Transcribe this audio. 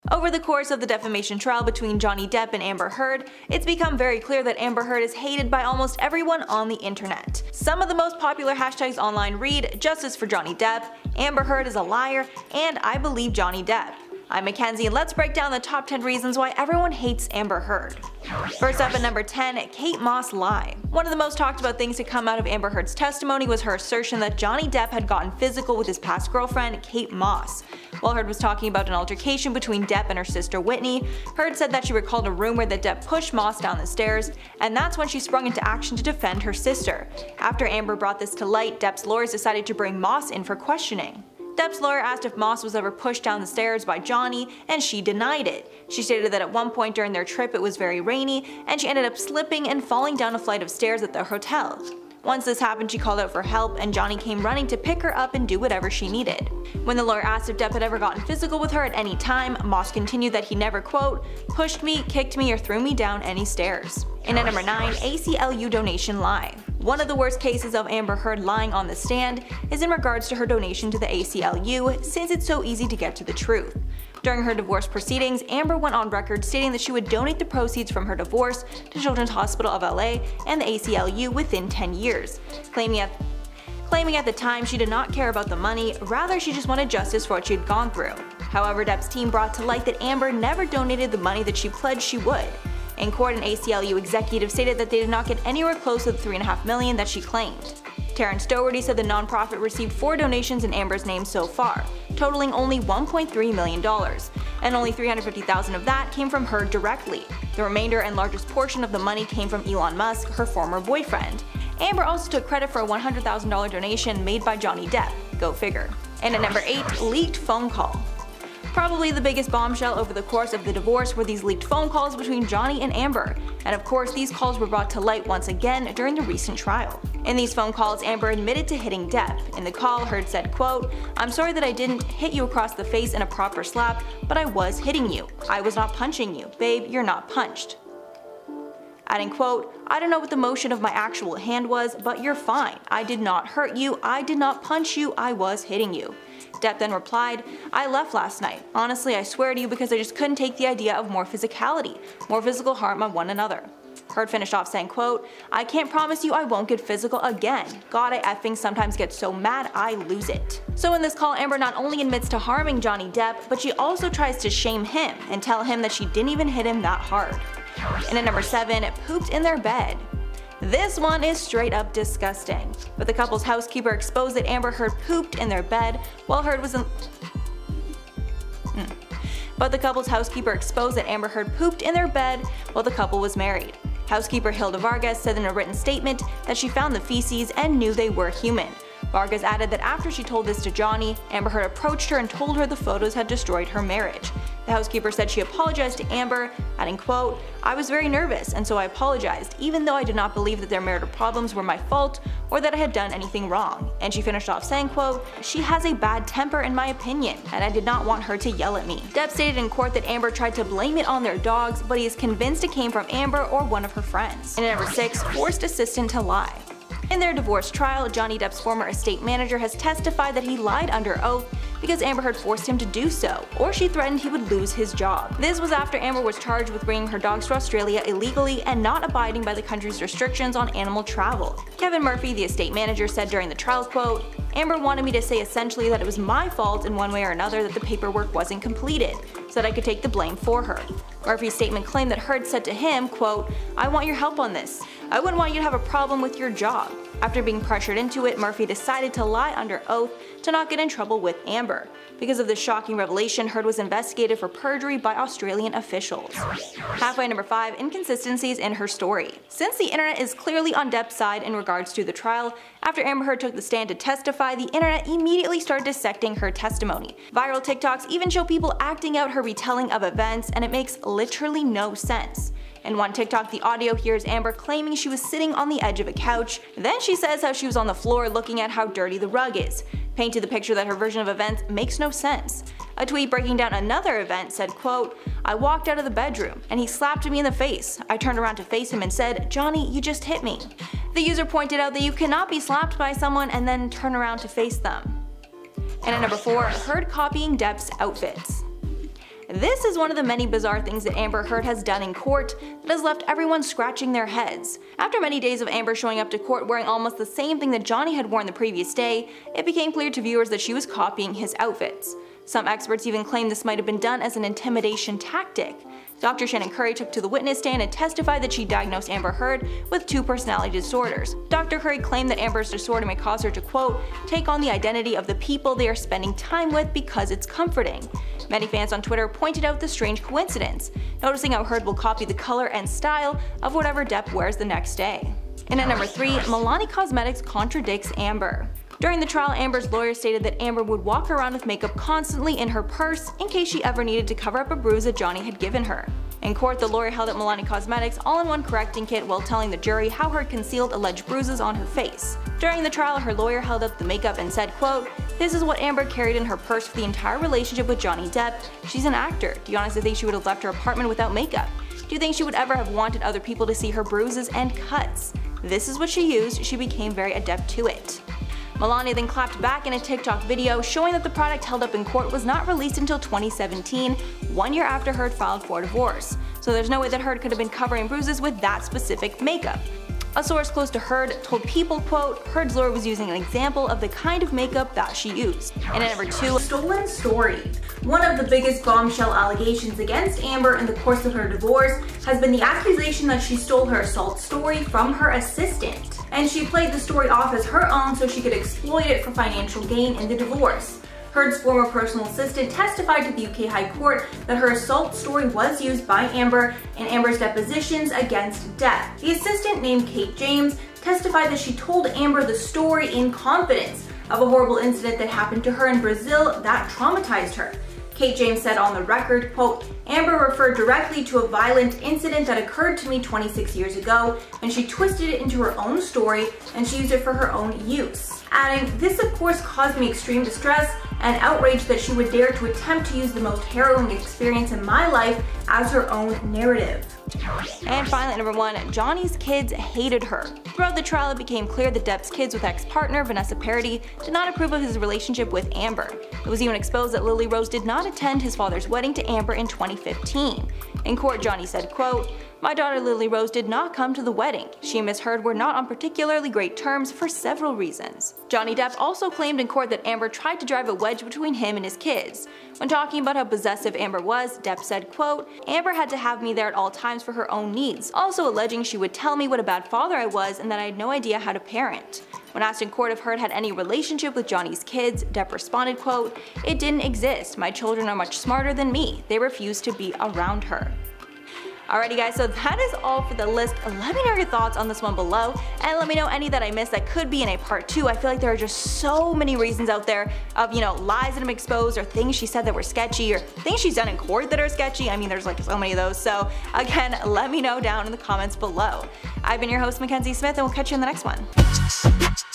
Over the course of the defamation trial between Johnny Depp and Amber Heard, it's become very clear that Amber Heard is hated by almost everyone on the internet. Some of the most popular hashtags online read "Justice for Johnny Depp," "Amber Heard is a liar," and "I believe Johnny Depp." I'm Mackenzie and let's break down the top 10 reasons why everyone hates Amber Heard. First up at number 10, Kate Moss lie. One of the most talked about things to come out of Amber Heard's testimony was her assertion that Johnny Depp had gotten physical with his past girlfriend, Kate Moss. While Heard was talking about an altercation between Depp and her sister Whitney, Heard said that she recalled a rumor that Depp pushed Moss down the stairs, and that's when she sprung into action to defend her sister. After Amber brought this to light, Depp's lawyers decided to bring Moss in for questioning. Depp's lawyer asked if Moss was ever pushed down the stairs by Johnny, and she denied it. She stated that at one point during their trip it was very rainy, and she ended up slipping and falling down a flight of stairs at the hotel. Once this happened, she called out for help, and Johnny came running to pick her up and do whatever she needed. When the lawyer asked if Depp had ever gotten physical with her at any time, Moss continued that he never, quote, pushed me, kicked me, or threw me down any stairs. And at number 9, ACLU donation lie. One of the worst cases of Amber Heard lying on the stand is in regards to her donation to the ACLU, since it's so easy to get to the truth. During her divorce proceedings, Amber went on record stating that she would donate the proceeds from her divorce to Children's Hospital of LA and the ACLU within 10 years, claiming at the time she did not care about the money, rather she just wanted justice for what she had gone through. However, Depp's team brought to light that Amber never donated the money that she pledged she would. In court, an ACLU executive stated that they did not get anywhere close to the $3.5 million that she claimed. Terrence Doherty said the nonprofit received 4 donations in Amber's name so far, totaling only $1.3 million, and only $350,000 of that came from her directly. The remainder and largest portion of the money came from Elon Musk, her former boyfriend. Amber also took credit for a $100,000 donation made by Johnny Depp, go figure. And at number 8, leaked phone call. Probably the biggest bombshell over the course of the divorce were these leaked phone calls between Johnny and Amber, and of course these calls were brought to light once again during the recent trial. In these phone calls, Amber admitted to hitting Depp. In the call, Heard said, quote, "I'm sorry that I didn't hit you across the face in a proper slap, but I was hitting you. I was not punching you. Babe, you're not punched." Adding, quote, "I don't know what the motion of my actual hand was, but you're fine. I did not hurt you, I did not punch you, I was hitting you." Depp then replied, "I left last night. Honestly, I swear to you, because I just couldn't take the idea of more physicality, more physical harm on one another." Heard finished off saying, quote, "I can't promise you I won't get physical again. God, I effing sometimes get so mad I lose it." So in this call, Amber not only admits to harming Johnny Depp, but she also tries to shame him and tell him that she didn't even hit him that hard. And at number 7, pooped in their bed. This one is straight up disgusting, but the couple's housekeeper exposed that Amber Heard pooped in their bed while Heard was in But the couple's housekeeper exposed that Amber Heard pooped in their bed while the couple was married. Housekeeper Hilda Vargas said in a written statement that she found the feces and knew they were human. Vargas added that after she told this to Johnny, Amber Heard approached her and told her the photos had destroyed her marriage. The housekeeper said she apologized to Amber, adding, quote, "I was very nervous and so I apologized, even though I did not believe that their marital problems were my fault or that I had done anything wrong." And she finished off saying, quote, "She has a bad temper in my opinion, and I did not want her to yell at me." Depp stated in court that Amber tried to blame it on their dogs, but he is convinced it came from Amber or one of her friends. And at number 6, forced assistant to lie. In their divorce trial, Johnny Depp's former estate manager has testified that he lied under oath because Amber Heard forced him to do so, or she threatened he would lose his job. This was after Amber was charged with bringing her dogs to Australia illegally and not abiding by the country's restrictions on animal travel. Kevin Murphy, the estate manager, said during the trial, quote, "Amber wanted me to say essentially that it was my fault in one way or another that the paperwork wasn't completed, so that I could take the blame for her." Murphy's statement claimed that Heard said to him, quote, "I want your help on this. I wouldn't want you to have a problem with your job." After being pressured into it, Murphy decided to lie under oath to not get in trouble with Amber. Because of this shocking revelation, Heard was investigated for perjury by Australian officials. Halfway number 5, inconsistencies in her story. Since the internet is clearly on Depp's side in regards to the trial, after Amber Heard took the stand to testify, the internet immediately started dissecting her testimony. Viral TikToks even show people acting out her retelling of events, and it makes literally no sense. In one TikTok, the audio hears Amber claiming she was sitting on the edge of a couch. Then she says how she was on the floor looking at how dirty the rug is. Painted the picture that her version of events makes no sense. A tweet breaking down another event said, quote, "I walked out of the bedroom and he slapped me in the face. I turned around to face him and said, 'Johnny, you just hit me.'" The user pointed out that you cannot be slapped by someone and then turn around to face them. And at number 4, Heard copying Depp's outfits. This is one of the many bizarre things that Amber Heard has done in court that has left everyone scratching their heads. After many days of Amber showing up to court wearing almost the same thing that Johnny had worn the previous day, it became clear to viewers that she was copying his outfits. Some experts even claim this might have been done as an intimidation tactic. Dr. Shannon Curry took to the witness stand and testified that she diagnosed Amber Heard with 2 personality disorders. Dr. Curry claimed that Amber's disorder may cause her to, quote, take on the identity of the people they are spending time with because it's comforting. Many fans on Twitter pointed out the strange coincidence, noticing how Heard will copy the color and style of whatever Depp wears the next day. And at number 3, Milani Cosmetics contradicts Amber. During the trial, Amber's lawyer stated that Amber would walk around with makeup constantly in her purse in case she ever needed to cover up a bruise that Johnny had given her. In court, the lawyer held up Milani Cosmetics' all-in-one correcting kit while telling the jury how Heard concealed alleged bruises on her face. During the trial, her lawyer held up the makeup and said, quote, this is what Amber carried in her purse for the entire relationship with Johnny Depp. She's an actor. Do you honestly think she would have left her apartment without makeup? Do you think she would ever have wanted other people to see her bruises and cuts? This is what she used. She became very adept to it. Milani then clapped back in a TikTok video showing that the product held up in court was not released until 2017, 1 year after Heard filed for divorce. So there's no way that Heard could have been covering bruises with that specific makeup. A source close to Heard told People, quote, Heard's lawyer was using an example of the kind of makeup that she used. And at number 2, stolen story. One of the biggest bombshell allegations against Amber in the course of her divorce has been the accusation that she stole her assault story from her assistant. And she played the story off as her own so she could exploit it for financial gain in the divorce. Heard's former personal assistant testified to the UK High Court that her assault story was used by Amber in Amber's depositions against Depp. The assistant, named Kate James, testified that she told Amber the story in confidence of a horrible incident that happened to her in Brazil that traumatized her. Kate James said on the record, quote, Amber referred directly to a violent incident that occurred to me 26 years ago, and she twisted it into her own story and she used it for her own use. Adding, this of course caused me extreme distress and outrage that she would dare to attempt to use the most harrowing experience in my life as her own narrative. And finally, at number 1, Johnny's kids hated her. Throughout the trial, it became clear that Depp's kids with ex-partner Vanessa Paradis did not approve of his relationship with Amber. It was even exposed that Lily Rose did not attend his father's wedding to Amber in 2015. In court, Johnny said, quote, my daughter Lily Rose did not come to the wedding. She and Miss Heard were not on particularly great terms for several reasons. Johnny Depp also claimed in court that Amber tried to drive a wedge between him and his kids. When talking about how possessive Amber was, Depp said, quote, Amber had to have me there at all times for her own needs, also alleging she would tell me what a bad father I was and that I had no idea how to parent. When asked in court if Heard had any relationship with Johnny's kids, Depp responded, quote, it didn't exist. My children are much smarter than me. They refuse to be around her. Alrighty guys, so that is all for the list. Let me know your thoughts on this one below, and let me know any that I missed that could be in a part 2. I feel like there are just so many reasons out there of, lies that have exposed, or things she said that were sketchy, or things she's done in court that are sketchy. I mean, there's like so many of those. So again, let me know down in the comments below. I've been your host, Mackenzie Smith, and we'll catch you in the next one.